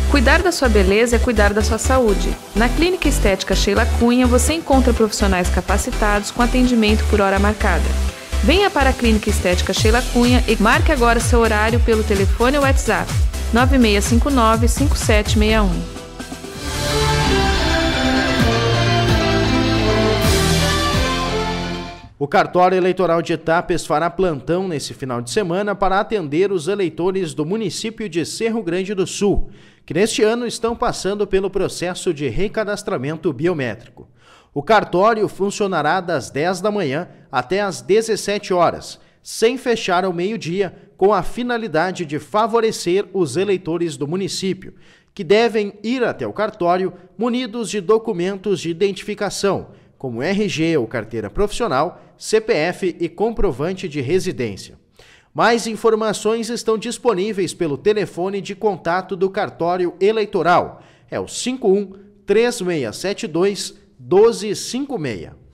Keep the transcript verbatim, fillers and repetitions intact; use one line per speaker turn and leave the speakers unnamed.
Cuidar da sua beleza é cuidar da sua saúde. Na Clínica Estética Sheila Cunha, você encontra profissionais capacitados com atendimento por hora marcada. Venha para a Clínica Estética Sheila Cunha e marque agora seu horário pelo telefone ou WhatsApp nove seis cinco nove, cinco sete seis um.
O cartório eleitoral de Etapes fará plantão nesse final de semana para atender os eleitores do município de Cerro Grande do Sul, que neste ano estão passando pelo processo de recadastramento biométrico. O cartório funcionará das dez da manhã até às dezessete horas, sem fechar ao meio-dia, com a finalidade de favorecer os eleitores do município, que devem ir até o cartório munidos de documentos de identificação, como R G ou carteira profissional, C P F e comprovante de residência. Mais informações estão disponíveis pelo telefone de contato do cartório eleitoral. É o cinco um, três seis sete dois, um dois cinco seis.